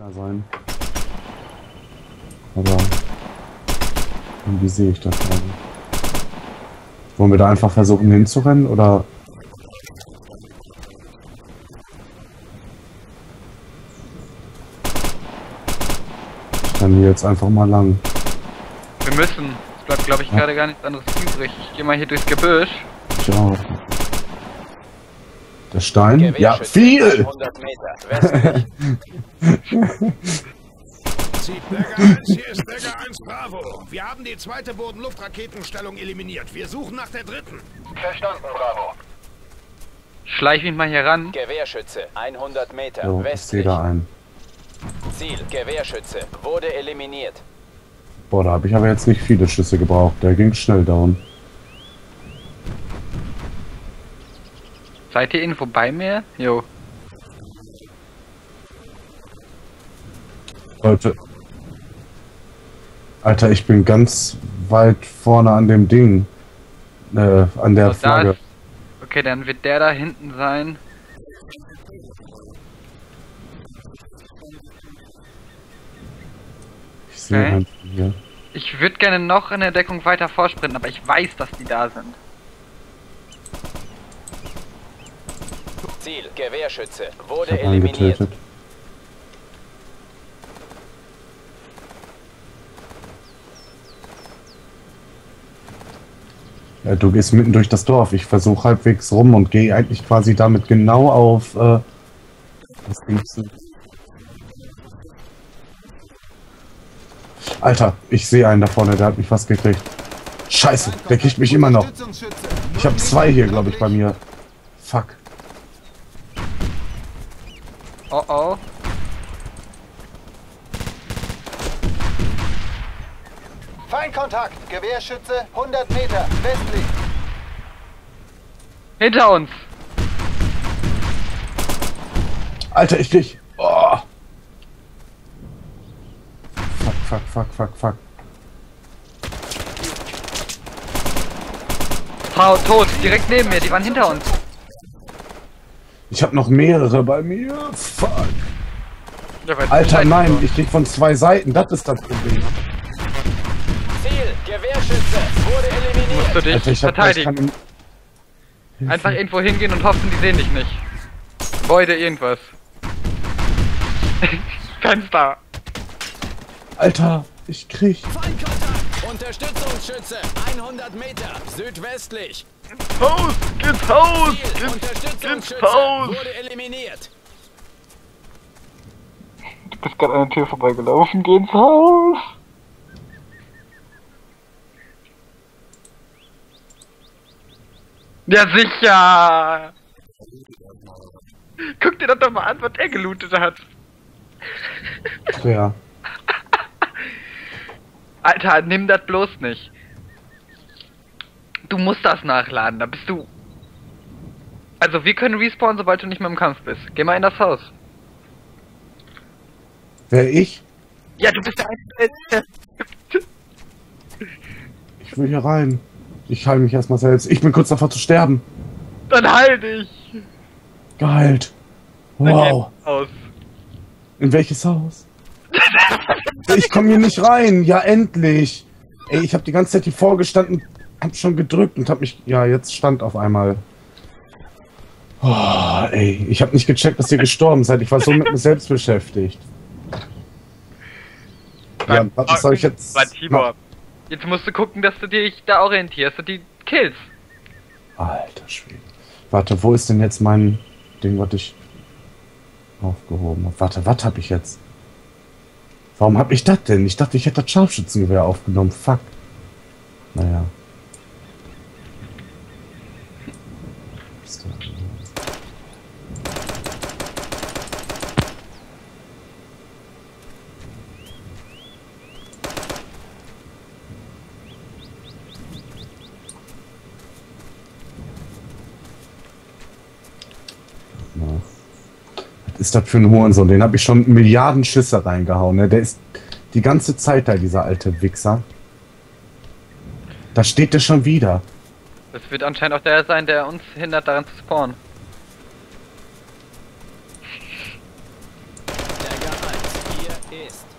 da sein. Aber irgendwie sehe ich das gerade. Wollen wir da einfach versuchen hinzurennen oder? Ich renne hier jetzt einfach mal lang. Wir müssen. Es bleibt, glaube ich, gerade gar nichts anderes übrig. Ich gehe mal hier durchs Gebüsch. Ich auch. Der Stein? Ja, viel! 100 Meter westlich. Berger 1, hier ist Berger 1 Bravo. Wir haben die zweite Boden-Luft-Raketenstellung eliminiert. Wir suchen nach der dritten. Verstanden, Bravo. Schleich mich mal hier ran. Gewehrschütze, 100 Meter So, ich sehe westlich. da einen. Ziel, Gewehrschütze, wurde eliminiert. Boah, da habe ich aber jetzt nicht viele Schüsse gebraucht. Der ging schnell down. Seid ihr irgendwo bei mir? Jo. Leute. Alter, ich bin ganz weit vorne an dem Ding. An der So, da Flagge. ist, okay, dann wird der da hinten sein. Ich sehe Okay. einen hier. Ich würde gerne noch in der Deckung weiter vorsprinten, aber ich weiß, dass die da sind. Ziel, Gewehrschütze, Ich wurde habe einen eliminiert. getötet. Ja, du gehst mitten durch das Dorf. Ich versuche halbwegs rum und gehe eigentlich quasi damit genau auf. Was ging's denn? Alter, ich sehe einen da vorne, der hat mich fast gekriegt. Scheiße, der kriegt mich immer noch. Ich habe zwei hier, glaube ich, bei mir. Fuck. Oh oh. Feindkontakt, Gewehrschütze, 100 Meter westlich. Hinter uns! Alter, ich krieg. Oh. Fuck. Hau, tot! Direkt neben mir, die waren hinter uns. Ich habe noch mehrere bei mir. Fuck. Ja, weil- Alter, Scheiße. nein, ich krieg von zwei Seiten. Das ist das Problem. Ziel, Gewehrschütze, wurde eliminiert. Musst du dich Alter, ich verteidigen. kann Einfach irgendwo hingehen und hoffen, die sehen dich nicht. Gebäude, irgendwas. Fenster. Alter, ich krieg. Feindkontakt, Unterstützungsschütze, 100 Meter südwestlich. Haus! Geht's Haus! Ziel, Unterstützungsschütze, Haus! wurde eliminiert. Du bist gerade an der Tür vorbeigelaufen, geh ins Haus! Ja, sicher! Guck dir das doch mal an, was er gelootet hat. Ja. Alter, nimm das bloß nicht. Du musst das nachladen, da bist du... Also, wir können respawnen, sobald du nicht mehr im Kampf bist. Geh mal in das Haus. Wer ich? Ja, du bist der Einzige. Ich will hier rein. Ich heile mich erstmal selbst. Ich bin kurz davor zu sterben. Dann heil dich! Geheilt. Dann geh Wow. ins Haus. In welches Haus? Ich komme hier nicht rein. Ja, endlich. Ey, ich habe die ganze Zeit hier vorgestanden, hab schon gedrückt und hab mich... Ja, jetzt stand auf einmal... Oh, ey, ich habe nicht gecheckt, dass ihr gestorben seid. Ich war so mit mir selbst beschäftigt. Ja, was soll ich jetzt... Bei Tibor. Jetzt musst du gucken, dass du dich da orientierst und die killst. Alter Schwede. Warte, wo ist denn jetzt mein Ding, was ich aufgehoben habe? Warte, was habe ich jetzt? Warum habe ich das denn? Ich dachte, ich hätte das Scharfschützengewehr aufgenommen. Fuck. Naja. Ist da- Ja. Was ist das für ein Hurensohn? Den habe ich schon Milliarden Schüsse reingehauen. Ne? Der ist die ganze Zeit da, dieser alte Wichser. Da steht der schon wieder. Das wird anscheinend auch der sein, der uns hindert, daran zu spawnen. Berger 1,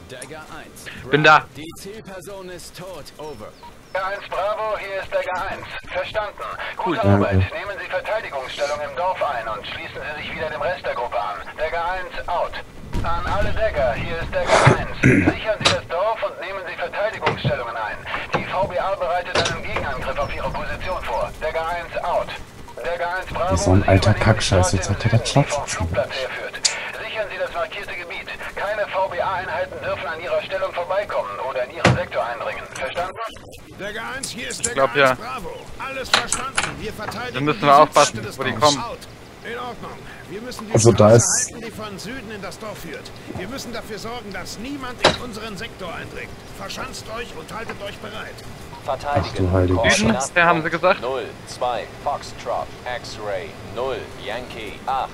Dagger 1. Bin da. Die Zielperson ist tot. Over. Dagger 1 Bravo, hier ist Dagger 1. Verstanden. Gute Danke. Arbeit. Nehmen Sie Verteidigungsstellung im Dorf ein und schließen Sie sich wieder dem Rest der Gruppe an. Dagger 1 out. An alle Dagger, hier ist Dagger 1. Sichern Sie das Dorf und nehmen Sie Verteidigungsstellungen ein. Die VBA bereitet einen Gegenangriff auf Ihre Position vor. Dagger 1 out. Dagger 1 Bravo, Das ist so ein Sie alter übernehmen Kackscheiß, die jetzt Straße hat er im das Süden, die vom Scharfschützen Flugplatz herführt. Sichern Sie das markierte Gebiet. Keine VBA-Einheiten dürfen an Ihrer Stellung vorbeikommen oder in Ihren Sektor eindringen. Verstanden? Dagger 1, hier ist glaub, Dagger 1 ja. Bravo. Alles verstanden. Wir verteidigen Dann müssen die wir aufpassen, Südseite des wo die Dorfs. kommen. Out. In Ordnung. Wir müssen die Also da Straße ist- halten, die von Süden in das Dorf führt. Wir müssen dafür sorgen, dass niemand in unseren Sektor eindringt. Verschanzt euch und haltet euch bereit. Ach du heilige Süden, Scheiße. der haben sie gesagt. 0, 2, Foxtrot, X-Ray, 0, Yankee, 8.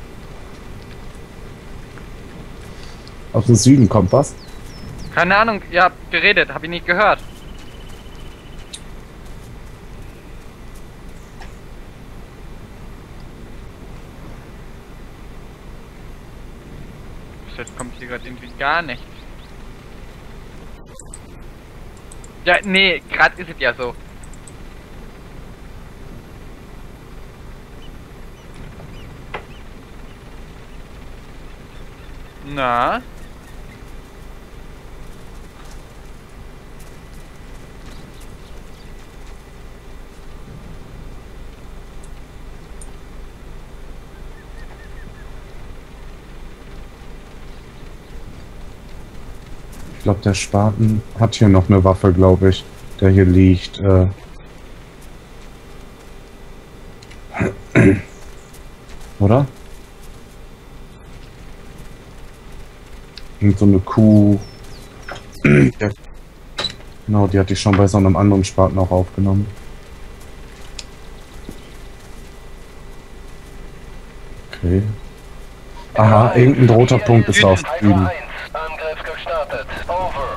Aus dem Süden kommt was? Keine Ahnung, ihr habt geredet, hab ich nicht gehört. Jetzt kommt hier gerade irgendwie gar nichts. Ja, nee, gerade ist es ja so. Na? Ich glaube, der Spaten hat hier noch eine Waffe, glaube ich, der hier liegt. Oder? Irgend so eine Kuh. Ja. Genau, die hatte ich schon bei so einem anderen Spaten auch aufgenommen. Okay. Aha, irgendein roter Punkt ist auf Hyper Süden. 1. Angriff gestartet. Over.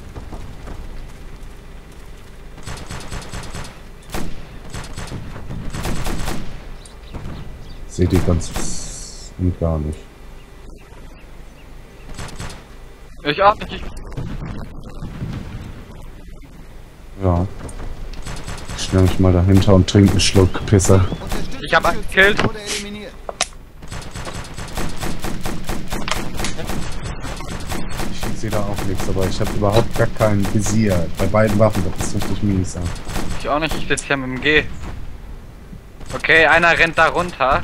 Seht ihr ganz und gar nicht. Ich auch nicht. Ja. Ich stelle mich mal dahinter und trinke einen Schluck Pisse. Ich hab einen gekillt. Ich sehe da auch nichts, aber ich habe überhaupt gar kein Visier. Bei beiden Waffen, das ist richtig mies. Ja. Ich auch nicht, ich sitze hier mit dem G. Okay, einer rennt da runter.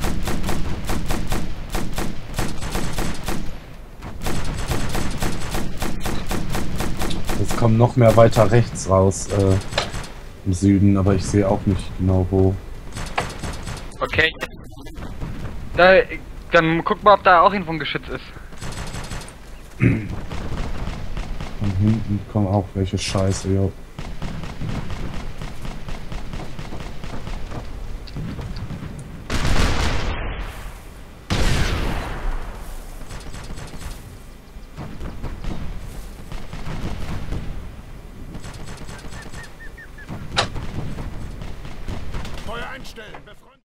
Jetzt kommen noch mehr weiter rechts raus im Süden, aber ich sehe auch nicht genau wo. Okay. Da, dann guck mal, ob da auch irgendwo ein Geschütz ist. Von hinten kommen auch welche Scheiße, jo. Feuer einstellen.